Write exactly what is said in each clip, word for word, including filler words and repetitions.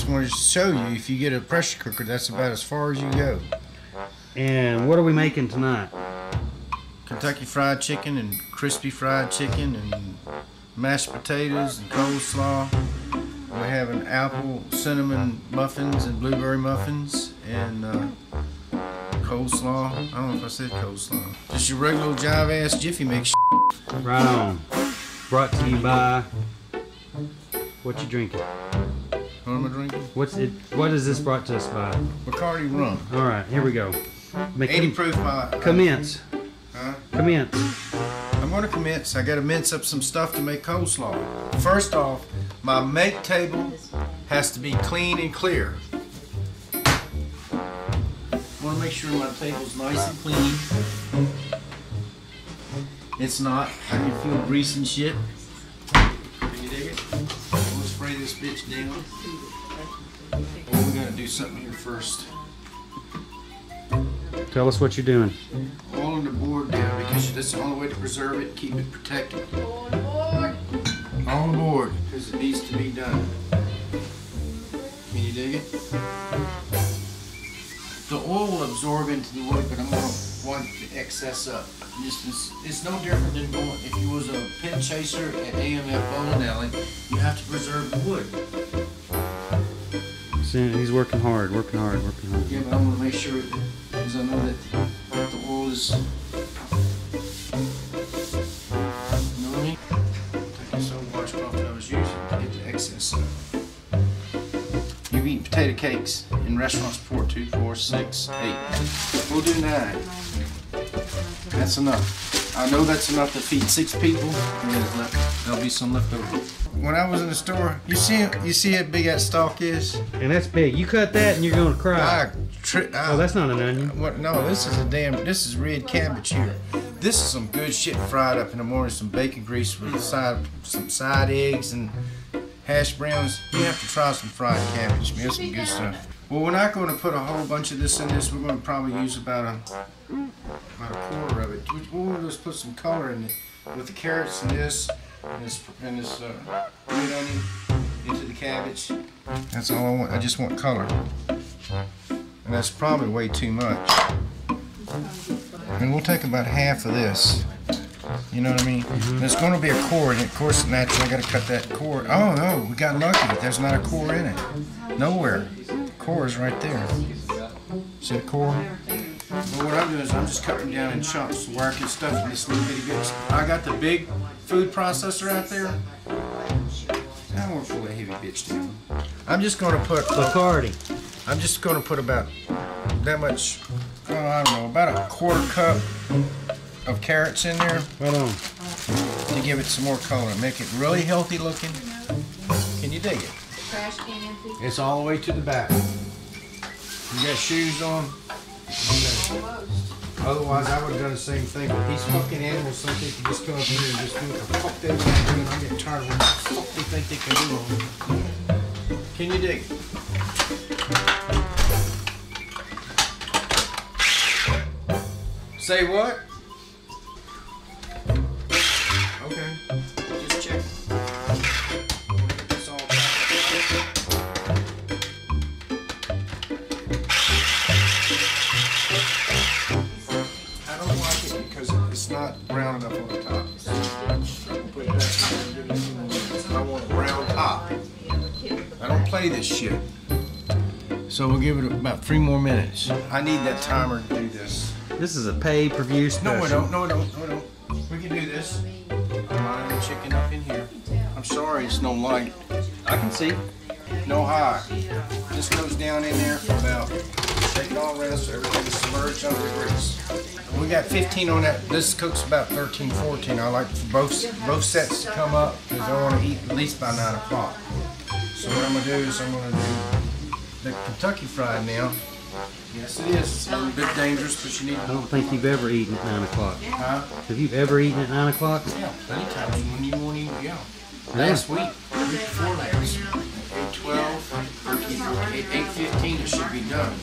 just wanted to show you, if you get a pressure cooker, that's about as far as you go. And what are we making tonight? Kentucky Fried Chicken and crispy fried chicken and mashed potatoes and coleslaw. We're having apple cinnamon muffins and blueberry muffins and uh, coleslaw. I don't know if I said coleslaw. Just your regular jive ass Jiffy Mix. Right on. Brought to you by. What you drinking? What am I drinking? What's it? What is this brought to us by? Bacardi rum. All right, here we go. Make eighty proof. My, uh, commence. Huh? Commence. I'm going to commence. I got to mince up some stuff to make coleslaw. First off, my make table has to be clean and clear. I want to make sure my table's nice and clean. It's not. I can feel grease and shit. Can you dig it? I'm going to spray this bitch down. Oh, we got to do something here first. Tell us what you're doing. All on the board down because that's the only way to preserve it and keep it protected. On board, because it needs to be done. Can you dig it? The oil will absorb into the wood, but I'm going to want the excess up. It's, it's, it's no different than going, if you was a pin chaser at A M F Bowling Alley, you have to preserve the wood. He's working hard, working hard, working hard. Yeah, but I want to make sure, because I know that the oil is, you know what I mean? Take this old washcloth that I was using to get the excess up. You've eaten potato cakes in restaurants before, two, four, six, eight. We'll do nine. That's enough. I know that's enough to feed six people, and there's left, there'll be some left over. When I was in the store, you see you see how big that stalk is? And that's big. You cut that and you're gonna cry. I, tri I, oh, that's not an onion. What? No, this is a damn. This is red cabbage here. This is some good shit fried up in the morning. Some bacon grease with side, some side eggs and hash browns. You have to try some fried cabbage. Man, some good stuff. Well, we're not going to put a whole bunch of this in this. We're going to probably use about a about a quarter of it. We'll just put some color in it with the carrots and this. And this, and this uh, red onion into the cabbage. That's all I want. I just want color. And that's probably way too much. And we'll take about half of this. You know what I mean? Mm-hmm. There's going to be a core, and of course, naturally, I got to cut that core. Oh no, we got lucky. There's not a core in it. Nowhere. The core is right there. See the core? Well, what I'm doing is I'm just cutting them down in chunks where I can stuff in this little bitty bits. I got the big food processor out there. I want full of heavy bitch down. I'm just going to put Bacardi. I'm just going to put about that much. Oh, I don't know, about a quarter cup of carrots in there. Right on. To give it some more color, make it really healthy looking. Can you dig it? Trash can empty. It's all the way to the back. You got shoes on? Otherwise, I would have done the same thing. But these fucking animals, some think you just come up here and just do what the fuck they want to do. And I'm getting tired of what the fuck they think they can do. Can you dig it? Say what? Okay. Just check. It's all I don't like it because it's not brown enough on the top. Put it back in there. I want a brown top. I don't play this shit. So we'll give it about three more minutes. I need that timer to do this. This is a pay-per-view special. No, I don't. No, I don't. No, I don't. We can do this. I'm lining the chicken up in here. I'm sorry, it's no light. I can see. No high. This goes down in there for about, shake it all around so everything is submerged under the grease. We got fifteen on that. This cooks about thirteen, fourteen. I like for both, both sets to come up because I want to eat at least by nine o'clock. So what I'm going to do is I'm going to do the Kentucky Fried now. Yes, it is. It's a little bit dangerous, but you need to. I don't think you've ever eaten at nine o'clock. Huh? Have you ever eaten at nine o'clock? Yeah, plenty times when you won't eat, yeah. Last week, week before last, eight twelve, eight fifteen, it should be done.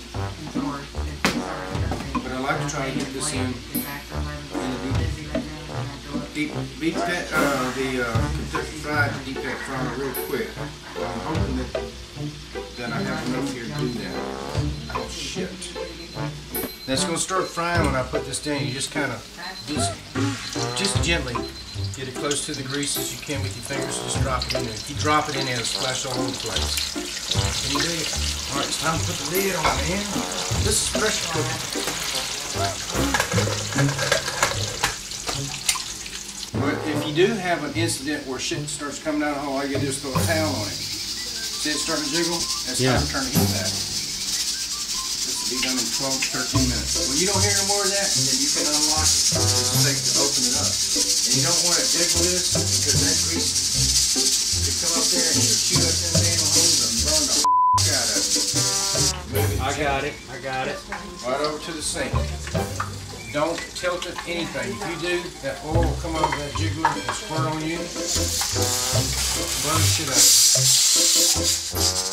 But I like to try to get this in, in the deep, deep that, uh, the uh, Kentucky Fried deep that fryer real quick. I'm hoping that it's gonna start frying when I put this down. You just kind of, just, just gently get it close to the grease as you can with your fingers. Just drop it in there. If you drop it in there, it'll splash all over the place. Can you do it? All right, it's time to put the lid on, man. This is pressure cooking. But if you do have an incident where shit starts coming down the hole, all you gotta do is throw a towel on it. See it starting to jiggle? That's Yeah. time to turn the heat back. This will be done in twelve to thirteen minutes. When you don't hear no more of that, then you can unlock it. It's safe to open it up. And you don't want to jiggle this because that grease could come up there and it'll shoot up them damn holes and burn the f*** out of it. Move it. I got it. I got it. Right over to the sink. Don't tilt it anything. If you do, that oil will come over that jiggler and squirt on you. Burn the shit out.